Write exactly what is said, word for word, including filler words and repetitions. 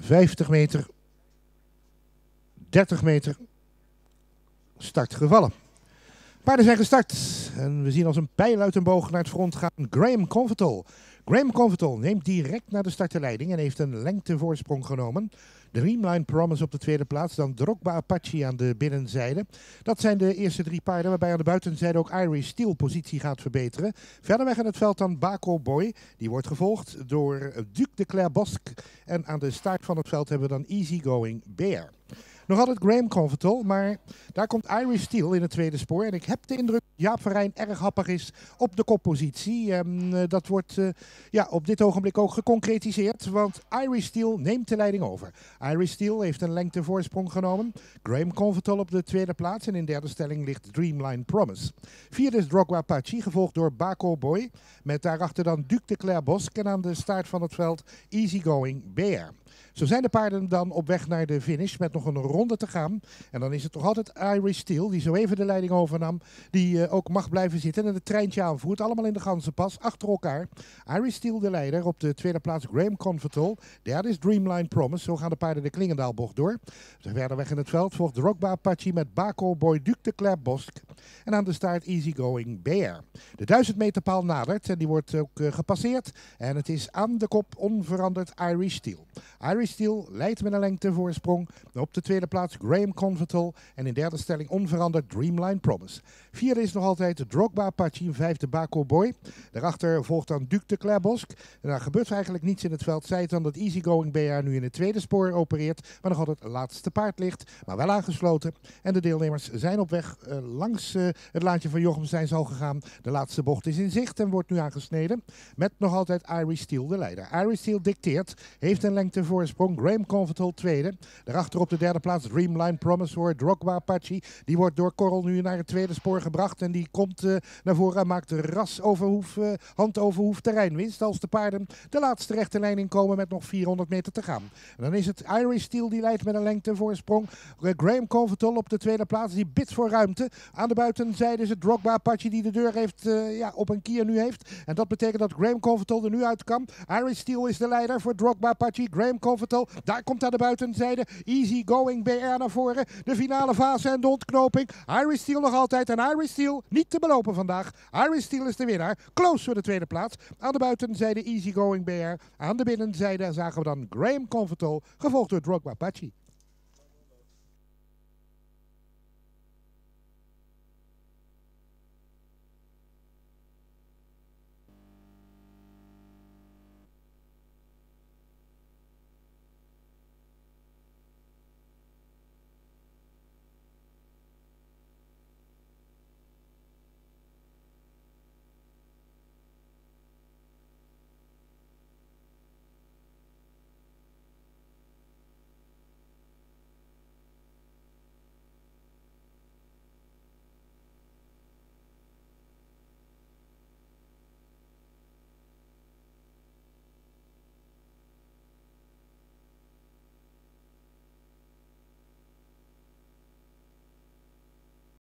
vijftig meter, dertig meter, start gevallen. Paarden zijn gestart en we zien als een pijl uit een boog naar het front gaan Graham Convertol. Graham Convertol neemt direct naar de start de leiding en heeft een lengtevoorsprong genomen. Dreamline Promise op de tweede plaats, dan Drogba Apache aan de binnenzijde. Dat zijn de eerste drie paarden, waarbij aan de buitenzijde ook Irish Steel positie gaat verbeteren. Verder weg in het veld dan Baco Boy, die wordt gevolgd door Duc de Clair-Bosc. En aan de start van het veld hebben we dan Easygoing Bear. Nog altijd Graham Convertol, maar daar komt Irish Steel in het tweede spoor. En ik heb de indruk dat Jaap van Rijn erg happig is op de koppositie. En uh, dat wordt uh, ja, op dit ogenblik ook geconcretiseerd, want Irish Steel neemt de leiding over. Irish Steel heeft een lengtevoorsprong genomen. Graham Convertol op de tweede plaats en in derde stelling ligt Dreamline Promise. Vierde is Drogba Apache, gevolgd door Baco Boy. Met daarachter dan Duc de Clair-Bosc en aan de start van het veld Easygoing Bear. Zo zijn de paarden dan op weg naar de finish met nog een ronde te gaan. En dan is het toch altijd Irish Steel, die zo even de leiding overnam, die uh, ook mag blijven zitten en het treintje aanvoert. Allemaal in de ganzenpas, achter elkaar. Irish Steel de leider, op de tweede plaats Graham Convertol. Derde is Dreamline Promise, zo gaan de paarden de Klingendaalbocht door. Verder weg in het veld volgt Drogba Apache met Baco Boy, Duc de Clair-Bosc. En aan de start Easygoing Bear. De duizend meter paal nadert en die wordt ook uh, gepasseerd. En het is aan de kop onveranderd Irish Steel. Irish Steel leidt met een lengtevoorsprong. Op de tweede plaats Graham Convertol. En in derde stelling onveranderd Dreamline Promise. Vierde is nog altijd Drogba Apache. En vijfde Baco Boy. Daarachter volgt dan Duc de Clair-Bosc. En daar gebeurt eigenlijk niets in het veld. Zij het dan dat Easygoing B R nu in het tweede spoor opereert. Maar nog altijd het laatste paard ligt. Maar wel aangesloten. En de deelnemers zijn op weg uh, langs uh, het laantje van Jochem zijn zal gegaan. De laatste bocht is in zicht en wordt nu aangesneden. Met nog altijd Irish Steel de leider. Irish Steel dicteert. Heeft een lengtevoorsprong. Graham Convertol tweede. Daarachter op de derde plaats Dreamline Promise voor Drogba Apache. Die wordt door Correl nu naar het tweede spoor gebracht. En die komt uh, naar voren en maakt ras over hoef, uh, hand over hoef terreinwinst. Als de paarden de laatste rechte lijn inkomen met nog vierhonderd meter te gaan. En dan is het Irish Steel die leidt met een lengtevoorsprong. Graham Convertol op de tweede plaats. Die bidt voor ruimte. Aan de buitenzijde is het Drogba Apache die de deur heeft, uh, ja, op een kier nu heeft. En dat betekent dat Graham Convertol er nu uit kan. Irish Steel is de leider voor Drogba Apache. Graham Convertol, daar komt aan de buitenzijde Easygoing B R naar voren. De finale fase en de ontknoping. Irish Steel nog altijd en Irish Steel niet te belopen vandaag. Irish Steel is de winnaar. Close voor de tweede plaats. Aan de buitenzijde Easygoing B R. Aan de binnenzijde zagen we dan Graham Convertol, gevolgd door Drogba Apache.